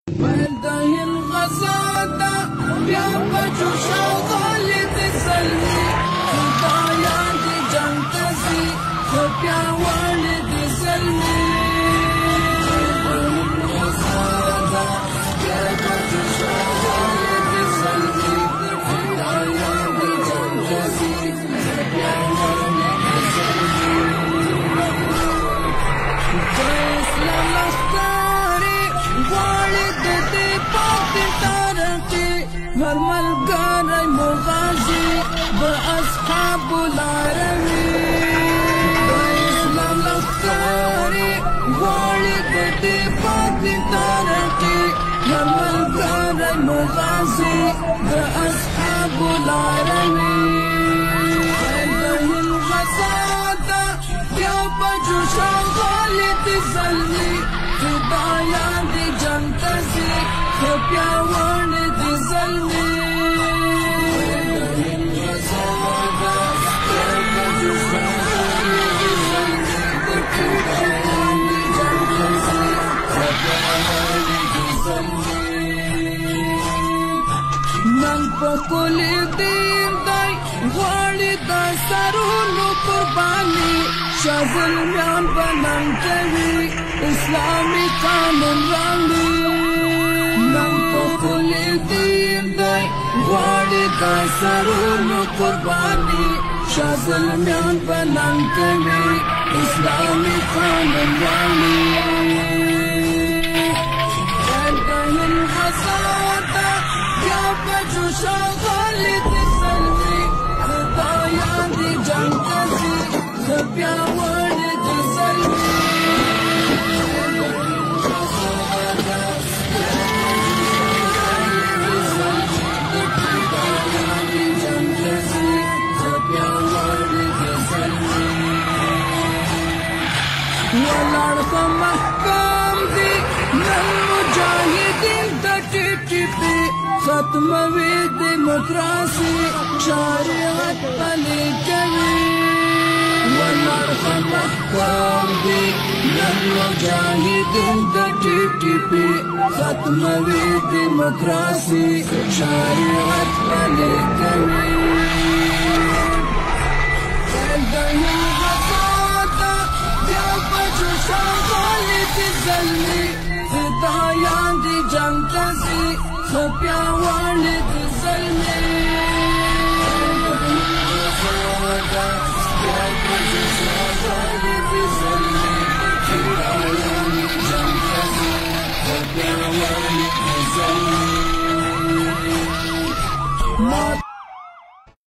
وينتهي الغزاة بیا بچو شغالت سلمی خدایان دی جنگ تزی خبیا والد سلمی هر ملګری مغازي بأصحاب العربي د اسلام لښکرې غواړي د دې پاتې ترقي هر ملګری مغازي بأصحاب العربي وينتهي الغزاة بیا بجوش غالد زلمي فدایان دي جنگ ته ځي خو پیاوړي دي زلمي نن په کلی دین دی غواړي د سرونو قرباني شاه زلمیان به نن کوي اسلامي قانون راوړي نن په کلی دین دی غواړي د سرونو قرباني شاه زلمیان به نن کوي اسلامي قانون راوړي وينتهي الغزاة بیا بجوش غالد سلمي خدایان دی جنگ ته ځي ښه پیاوړي دي زلمي ولاړ په محکم دي نن مجاهدین د ټیټې ختموي دیموکراسي شریعت پلي کوي ولاړ په محکم دي نن مجاهدین د ټیټې ختموي دیموکراسي شریعت پلي کوي زلمی فدایان دی جنگ ته ځي ښه پیاوړي دي زلمی